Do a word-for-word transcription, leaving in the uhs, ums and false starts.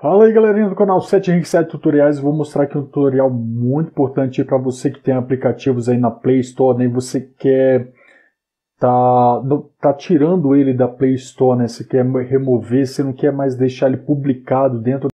Fala aí, galerinha do canal sete Henrique sete Tutoriais. Vou mostrar aqui um tutorial muito importante para você que tem aplicativos aí na Play Store, né? E você quer tá, tá tirando ele da Play Store, né? Você quer remover, você não quer mais deixar ele publicado dentro